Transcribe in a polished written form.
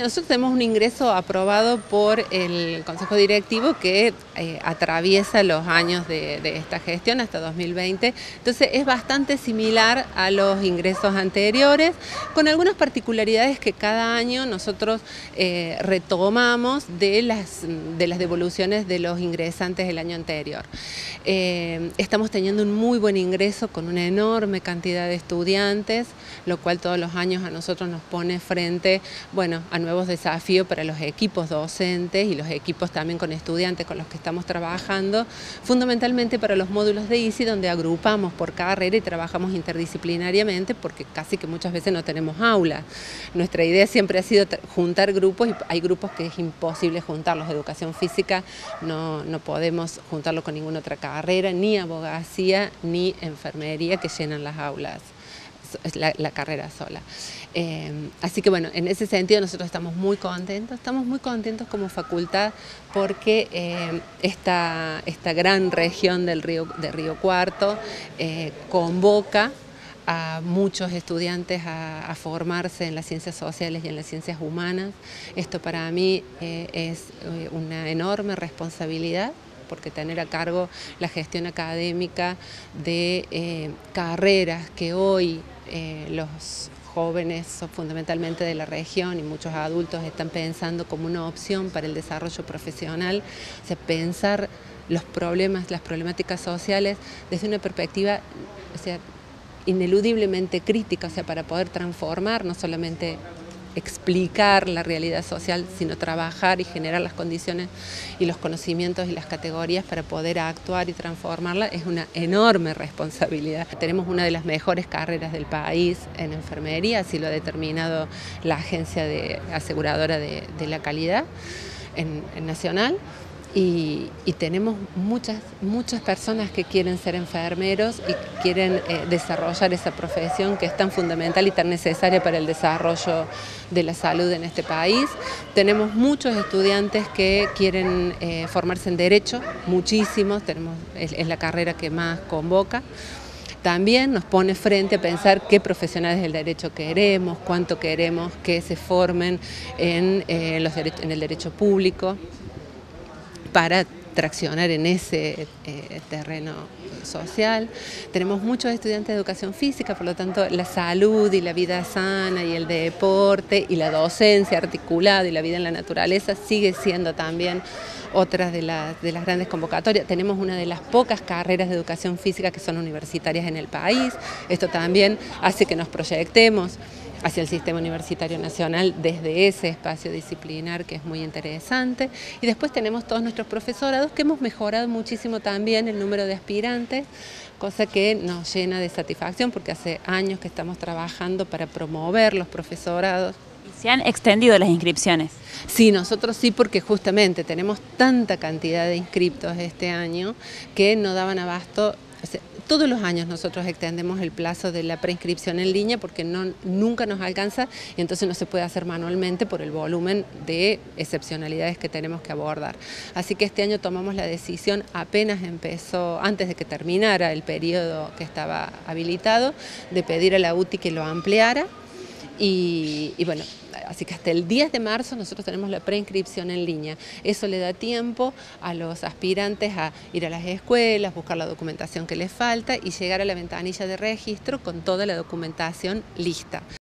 Nosotros tenemos un ingreso aprobado por el Consejo Directivo que atraviesa los años de esta gestión hasta 2020, entonces es bastante similar a los ingresos anteriores, con algunas particularidades que cada año nosotros retomamos de las devoluciones de los ingresantes del año anterior. Estamos teniendo un muy buen ingreso con una enorme cantidad de estudiantes, lo cual todos los años a nosotros nos pone frente, a nuevos desafíos para los equipos docentes y los equipos también con estudiantes con los que estamos trabajando, fundamentalmente para los módulos de ISI, donde agrupamos por carrera y trabajamos interdisciplinariamente porque casi que muchas veces no tenemos aula. Nuestra idea siempre ha sido juntar grupos y hay grupos que es imposible juntarlos. Educación física no podemos juntarlo con ninguna otra carrera, ni abogacía ni enfermería que llenan las aulas. Es la carrera sola. Así que en ese sentido nosotros estamos muy contentos como facultad porque esta gran región de Río Cuarto convoca a muchos estudiantes a formarse en las ciencias sociales y en las ciencias humanas. Esto para mí es una enorme responsabilidad, porque tener a cargo la gestión académica de carreras que hoy los jóvenes fundamentalmente de la región y muchos adultos están pensando como una opción para el desarrollo profesional, o sea, pensar los problemas, las problemáticas sociales desde una perspectiva, ineludiblemente crítica, para poder transformar, no solamente explicar la realidad social, sino trabajar y generar las condiciones y los conocimientos y las categorías para poder actuar y transformarla, es una enorme responsabilidad. Tenemos una de las mejores carreras del país en enfermería, así lo ha determinado la agencia aseguradora de la calidad nacional. Y tenemos muchas personas que quieren ser enfermeros y quieren desarrollar esa profesión que es tan fundamental y tan necesaria para el desarrollo de la salud en este país. Tenemos muchos estudiantes que quieren formarse en Derecho, muchísimos, es la carrera que más convoca. También nos pone frente a pensar qué profesionales del derecho queremos, cuánto queremos que se formen en el derecho público, para traccionar en ese terreno social. Tenemos muchos estudiantes de educación física, por lo tanto la salud y la vida sana y el deporte y la docencia articulada y la vida en la naturaleza sigue siendo también otras de las grandes convocatorias. Tenemos una de las pocas carreras de educación física que son universitarias en el país. Esto también hace que nos proyectemos hacia el sistema universitario nacional desde ese espacio disciplinar que es muy interesante. Y después tenemos todos nuestros profesorados que hemos mejorado muchísimo también el número de aspirantes, cosa que nos llena de satisfacción porque hace años que estamos trabajando para promover los profesorados. ¿Se han extendido las inscripciones? Sí, nosotros sí, porque justamente tenemos tanta cantidad de inscriptos este año que no daban abasto. Todos los años nosotros extendemos el plazo de la preinscripción en línea porque nunca nos alcanza y entonces no se puede hacer manualmente por el volumen de excepcionalidades que tenemos que abordar. Así que este año tomamos la decisión, apenas empezó, antes de que terminara el periodo que estaba habilitado, de pedir a la UTI que lo ampliara. Y así que hasta el 10 de marzo nosotros tenemos la preinscripción en línea. Eso le da tiempo a los aspirantes a ir a las escuelas, buscar la documentación que les falta y llegar a la ventanilla de registro con toda la documentación lista.